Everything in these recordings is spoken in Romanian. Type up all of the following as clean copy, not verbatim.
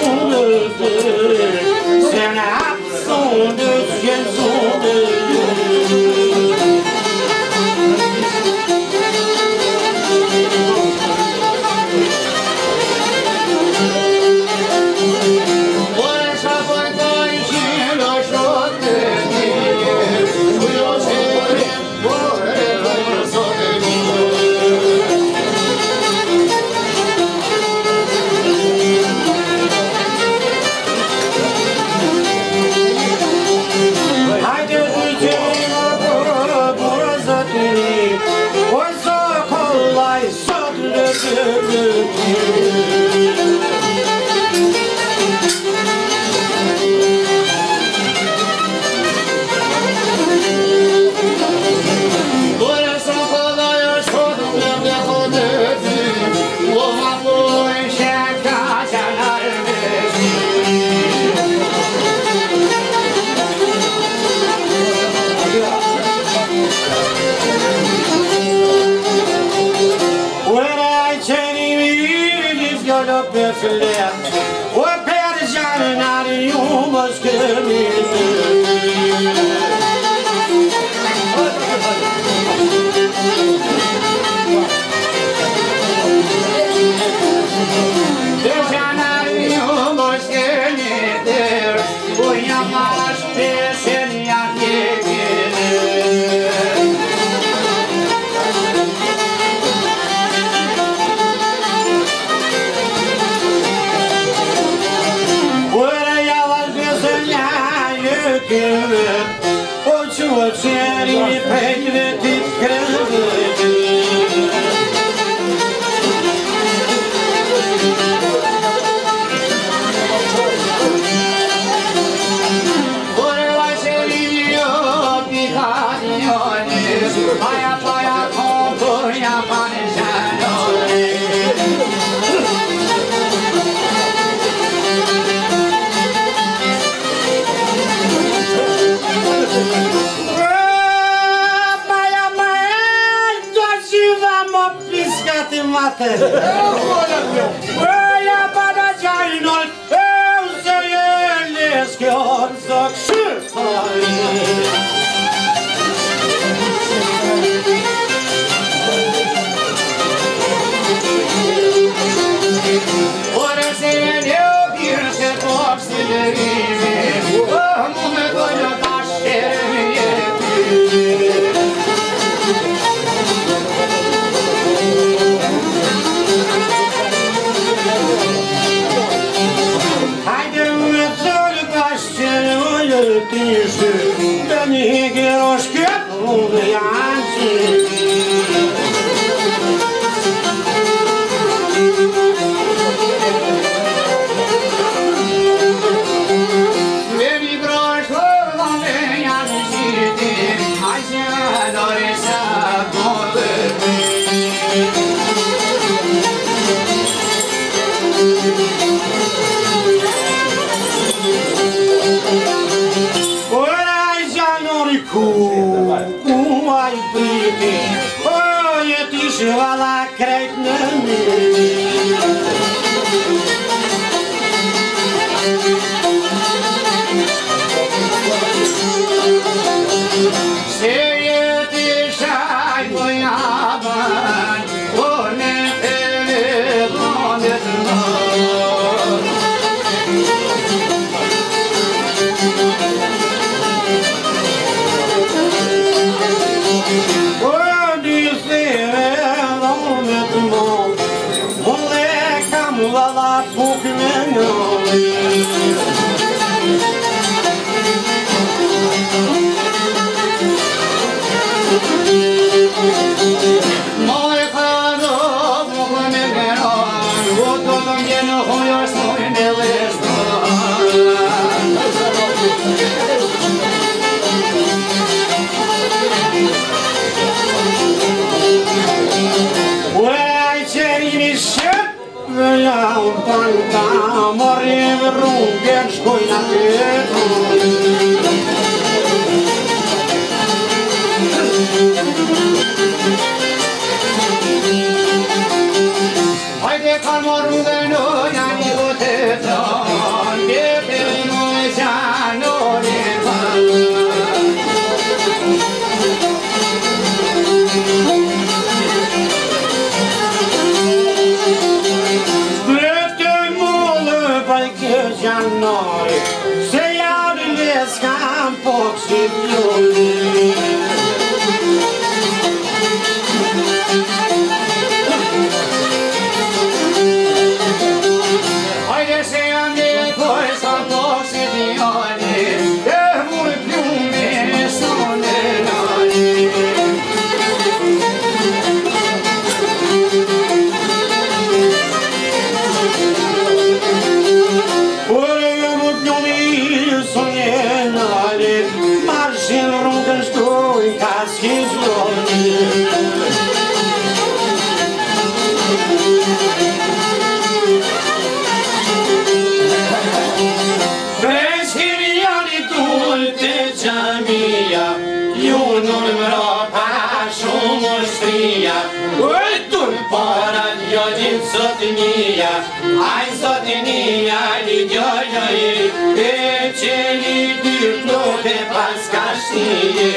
Haide calmorul de noi, ani o te nori, se iau din vesca în foc și violi. Haide să iau de voi să-n foc și violi, de mult lume sună nori. Marcin rugă stoi ca schizoni. Vezi chirioni tulte cea mia, io non ropașo mostria, oi tu-l pora io din sotinia, ai sotinia di gioioi, e ce li dirlo de pascaștie.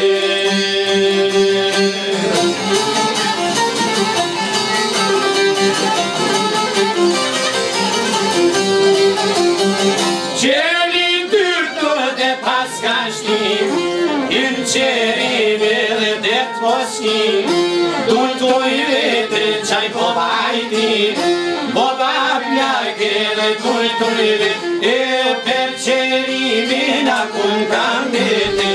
Ce li dirlo de pascaștie, in cerivele de tvoschi, tu-i vete ce-ai povaiti, Boba pleacă-le tu-i vete, e per cerivina cum cambete.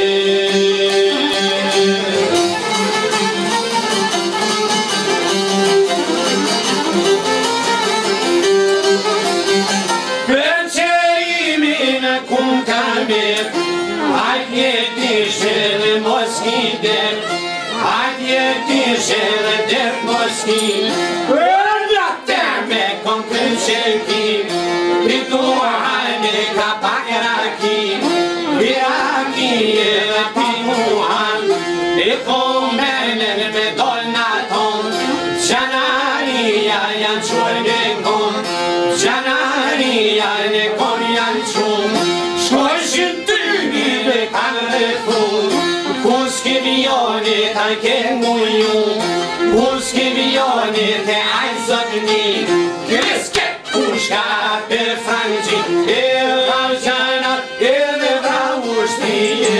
Per cerivina cum cambete, ai pietișele moschide, ai pietișele de moschide, Ărdea-te-me cum cântșelchi, și tu haine ca pagerachi, Irachi e la pimuan, e comenele me dolnaton, Janaria i-an ciuolgecon, Janaria ne conianciun, Școși-n tângile care fun, Cu schivione ta che muiu, Cu schivione te ai zăgni, Cresche pușca pe frangi, e vreau janat, e ne vreau știe.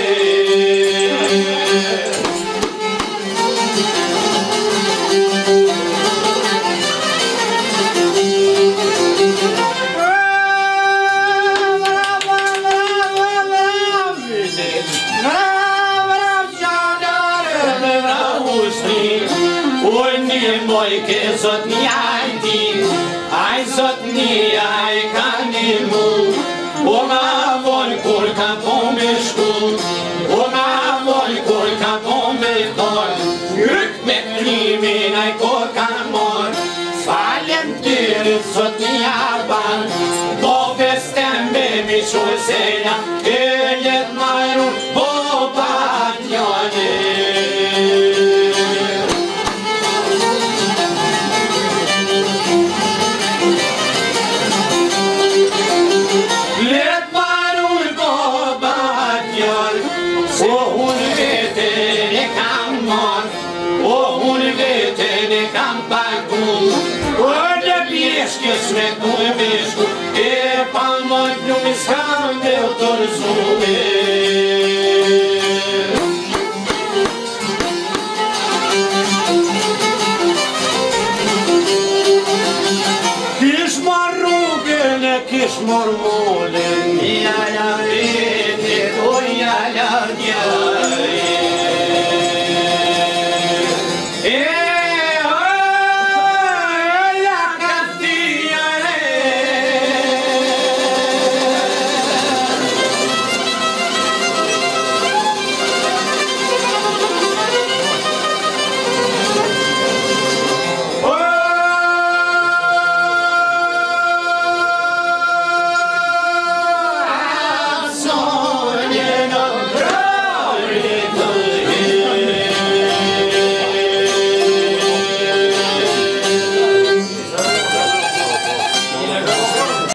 Moi che sotnia ti, ai sotnia ai canimu, oma vol curca pomescu, oma vol curca pomestor, râc me primin ai cocamor, falentir sotnia ban, povestea-mi mișuseia, elet mai rog bobatione. Smetul mișcu, e palmă, nu mi-scan de-o torzu.